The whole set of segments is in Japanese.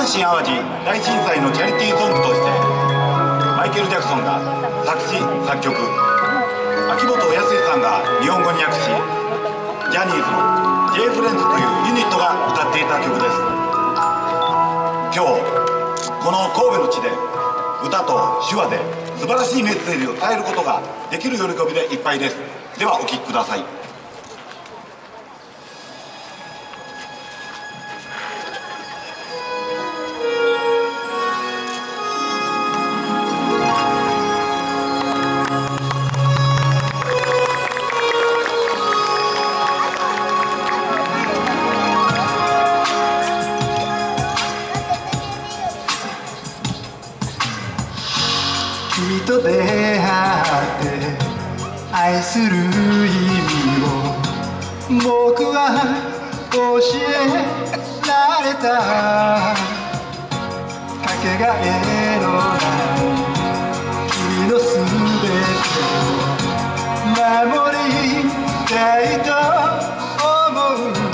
阪神・淡路大震災のチャリティーソングとしてマイケル・ジャクソンが作詞作曲、秋元康さんが日本語に訳し、ジャニーズの J フレンズというユニットが歌っていた曲です。今日この神戸の地で歌と手話で素晴らしいメッセージを伝えることができる喜びでいっぱいです。ではお聴きください。 君と出会って愛する意味を僕は教えられた。かけがえのない君のすべてを守りたいと思う。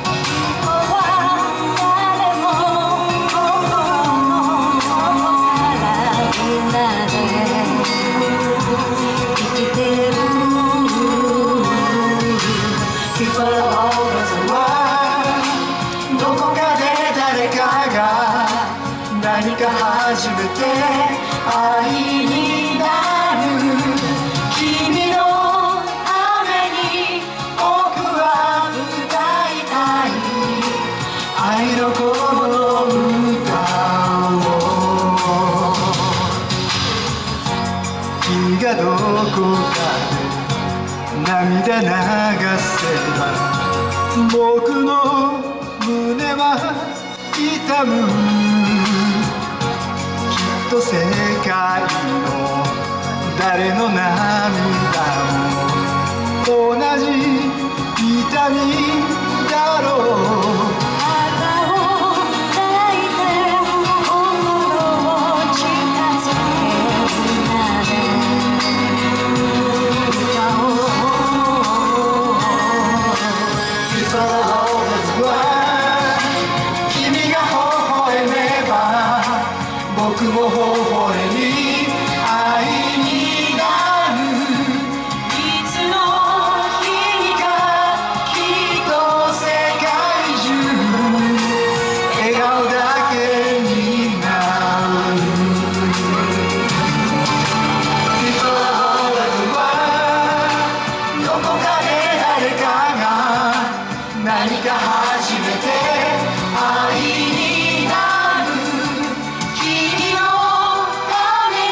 どこかで誰かが何か始めて愛になる。君のために僕は歌いたい愛のこの歌を。君がどこかで涙流せば僕の胸は痛む。きっと世界の誰の涙も同じ痛みだろう。僕も微笑み愛になる。いつの日かきっと世界中笑顔だけになる。People always want どこかで誰かが何か始めて愛になる。君のため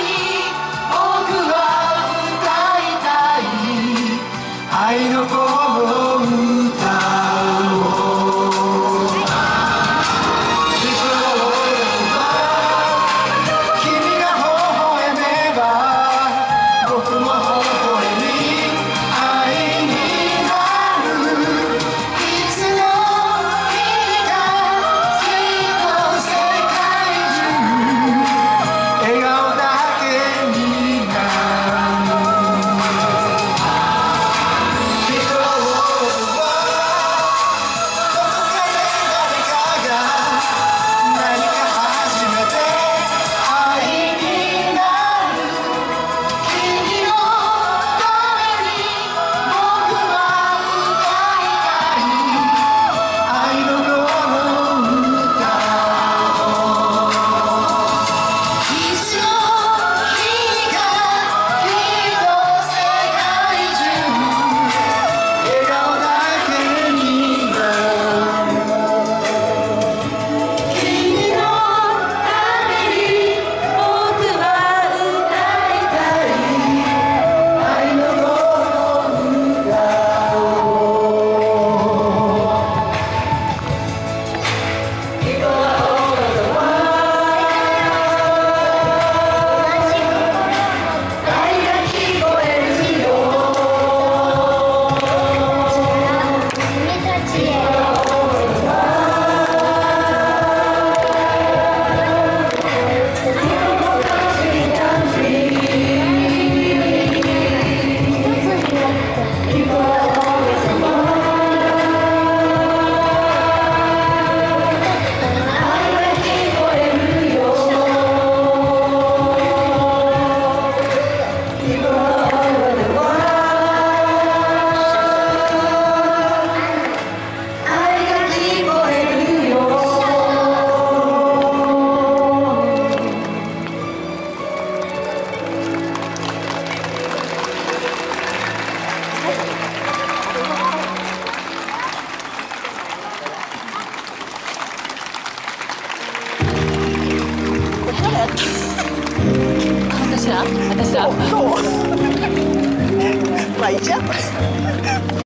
私だ。 そうまあいいじゃん。